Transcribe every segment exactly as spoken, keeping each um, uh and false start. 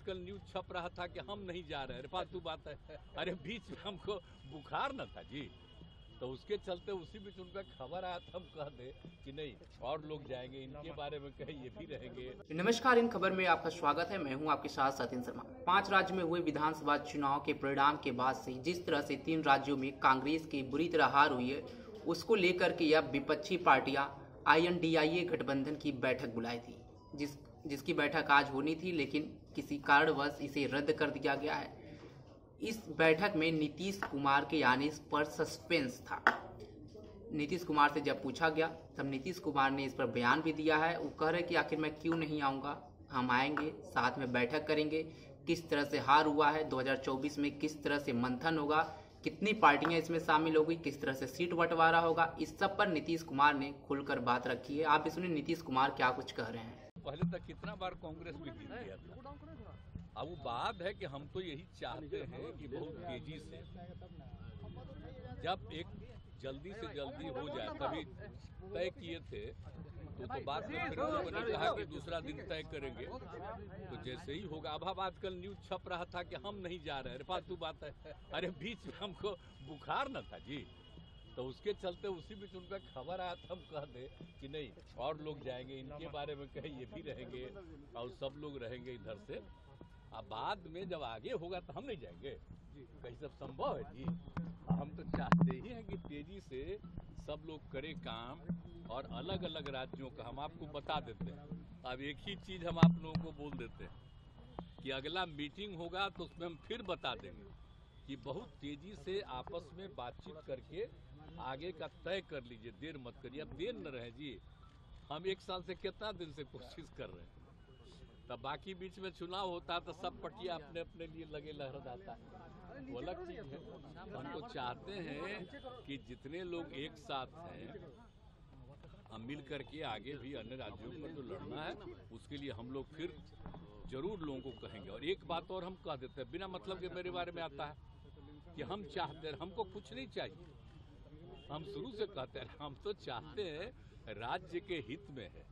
आजकल न्यूज छप रहा था कि हम नहीं जा रहे, अरे फालतू बात है। अरे बीच में हमको बुखार न था जी, तो उसके चलते उसी बीच उनका खबर आया था, हम कह दे कि नहीं और लोग जाएंगे, इनके बारे में कहे ये भी रहेंगे। नमस्कार, इन खबर में आपका स्वागत है। मैं हूं आपके साथ सतीन शर्मा। पांच राज्य में हुए विधानसभा चुनाव के परिणाम के बाद से जिस तरह से तीन राज्यों में कांग्रेस की बुरी तरह हार हुई है, उसको लेकर के यह विपक्षी पार्टियां आई एन डी आई ए गठबंधन की बैठक बुलाई थी, जिस जिसकी बैठक आज होनी थी, लेकिन किसी कारणवश इसे रद्द कर दिया गया है। इस बैठक में नीतीश कुमार के आने पर सस्पेंस था। नीतीश कुमार से जब पूछा गया तब नीतीश कुमार ने इस पर बयान भी दिया है। वो कह रहे कि आखिर मैं क्यों नहीं आऊँगा, हम आएंगे, साथ में बैठक करेंगे, किस तरह से हार हुआ है, दो हज़ार चौबीस में किस तरह से मंथन होगा, कितनी पार्टियां इसमें शामिल होगी, किस तरह से सीट बंटवारा होगा, इस सब पर नीतीश कुमार ने खुलकर बात रखी है। आप भी सुनिए नीतीश कुमार क्या कुछ कह रहे हैं। पहले तक कितना बार कांग्रेस भी जीत गया था। अब वो बात है कि हम तो यही चाहते हैं कि बहुत तेजी से जब एक जल्दी से जल्दी हो जाए, तभी तय किए थे तो तो बाद में फिर लोगों ने कहा कि दूसरा दिन तय करेंगे, तो जैसे ही होगा। अब अब आजकल न्यूज छप रहा था कि हम नहीं जा रहे, अरे फालतू बात है। अरे बीच में हमको बुखार न था जी, तो उसके चलते उसी बीच उनका खबर आया था, हम कह दे कि नहीं और लोग जाएंगे, इनके बारे में कहे ये भी रहेंगे और सब लोग रहेंगे इधर से। अब बाद में जब आगे होगा तो हम नहीं जाएंगे, कहीं सब संभव है जी। हम तो चाहते ही हैं कि तेजी से सब लोग करें काम, और अलग अलग राज्यों का हम आपको बता देते हैं। अब एक ही चीज हम आप लोगों को बोल देते हैं कि अगला मीटिंग होगा तो उसमें हम फिर बता देंगे कि बहुत तेजी से आपस में बातचीत करके आगे का तय कर लीजिए, देर मत करिए। अब देर न रहे जी, हम एक साल से कितना दिन से कोशिश कर रहे हैं, तब बाकी बीच में चुनाव होता है तो सब पटिया अपने अपने लिए लगे लहराता है, वो अलग चीज है। हम तो चाहते हैं कि जितने लोग एक साथ हैं हम मिल करके आगे भी अन्य राज्यों पर जो लड़ना है उसके लिए हम लोग फिर जरूर लोगों को कहेंगे। और एक बात और हम कह देते हैं, बिना मतलब के मेरे बारे में आता है कि हम चाहते हैं, हमको कुछ नहीं चाहिए, हम शुरू से कहते हैं हम तो चाहते हैं राज्य के हित में है,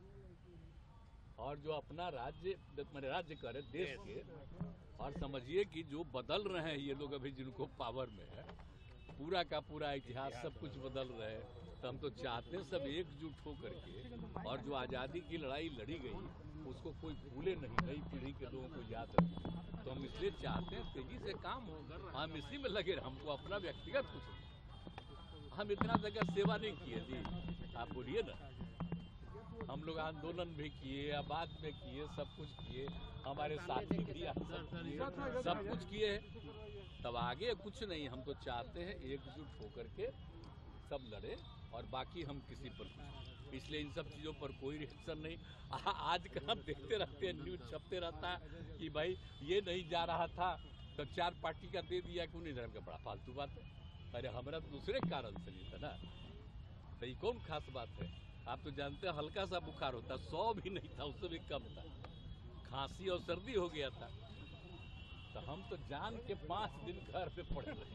और जो अपना राज्य मेरे राज्य करे देश के। और समझिए कि जो बदल रहे हैं ये लोग अभी जिनको पावर में है, पूरा का पूरा इतिहास सब कुछ बदल रहे हैं, तो हम तो चाहते हैं सब एकजुट हो करके, और जो आज़ादी की लड़ाई लड़ी गई उसको कोई भूले नहीं, नई पीढ़ी के लोगों को याद रखें। तो हम इसलिए चाहते हैं तेजी से काम हो, हम इसी में लगे। हमको अपना व्यक्तिगत कुछ, हम इतना जगह सेवा नहीं किए जी, आप बोलिए ना। हम लोग आंदोलन भी किए, आबाद में किए, सब कुछ किए, हमारे साथी भी सब, सब कुछ किए, तब आगे कुछ नहीं। हम तो चाहते हैं एकजुट होकर के सब लड़े, और बाकी हम किसी पर कुछ, इसलिए इन सब चीज़ों पर कोई रिएक्शन नहीं। आ, आज कल हम देखते रहते हैं, न्यूज छपते रहता है कि भाई ये नहीं जा रहा था तो चार पार्टी का दे दिया, क्यों नहीं जा, बड़ा फालतू बात है। अरे हमारा दूसरे कारण से नहीं था ना, तो ये कौन खास बात है। आप तो जानते हैं हल्का सा बुखार होता, सौ भी नहीं था, उससे भी कम था, खांसी और सर्दी हो गया था, तो हम तो जान के पांच दिन घर पे पड़े रहे।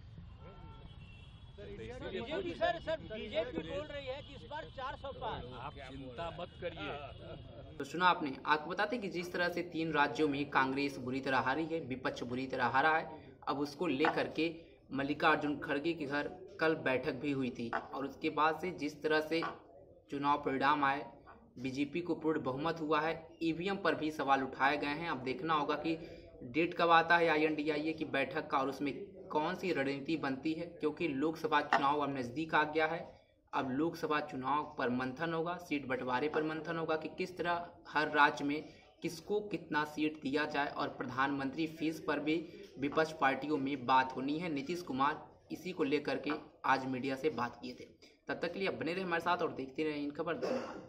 बीजेपी सर सर बीजेपी बोल रही है कि इस बार चार सौ पार। आप चिंता मत करिए। तो सुना आपने। आपको बताते कि जिस तरह से तीन राज्यों में कांग्रेस बुरी तरह हारी है, विपक्ष बुरी तरह हारा है, अब उसको लेकर के मल्लिकार्जुन खड़गे के घर कल बैठक भी हुई थी, और उसके बाद से जिस तरह से चुनाव परिणाम आए, बीजेपी को पूर्ण बहुमत हुआ है, ई वी एम पर भी सवाल उठाए गए हैं। अब देखना होगा कि डेट कब आता है आई एन डी आई ए की बैठक का, और उसमें कौन सी रणनीति बनती है, क्योंकि लोकसभा चुनाव अब नज़दीक आ गया है। अब लोकसभा चुनाव पर मंथन होगा, सीट बंटवारे पर मंथन होगा कि किस तरह हर राज्य में किसको कितना सीट दिया जाए, और प्रधानमंत्री फीस पर भी विपक्ष पार्टियों में बात होनी है। नीतीश कुमार इसी को लेकर के आज मीडिया से बात किए थे। तब तक के लिए बने रहे हमारे साथ और देखते रहे इन खबर। धन्यवाद।